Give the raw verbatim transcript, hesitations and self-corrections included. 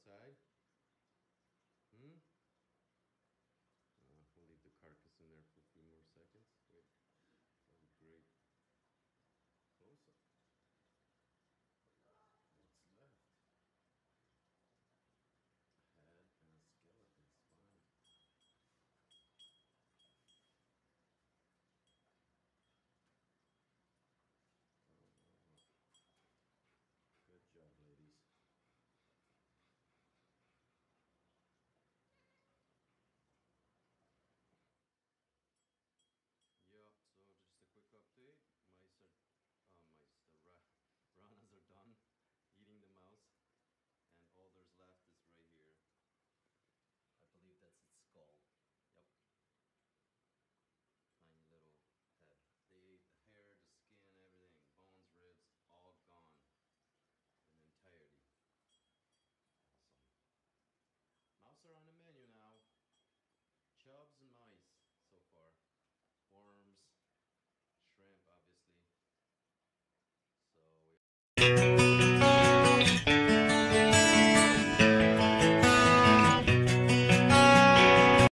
side. Hmm? Uh, we'll leave the carcass in there for a few more seconds. Wait, that'll be great. Close up. What's left? Head and a skeleton spine. Oh, oh, oh. Good job, ladies. Yup, so just a quick update. Mice are, uh, mice, the ra ranas are done eating the mouse, and all there's left is right here. I believe that's its skull. Yep. Tiny little head. They ate the hair, the skin, everything. Bones, ribs, all gone in entirety. Awesome. Mouse are on the menu now. Chubs and mice so far. Worms, shrimp, obviously. So we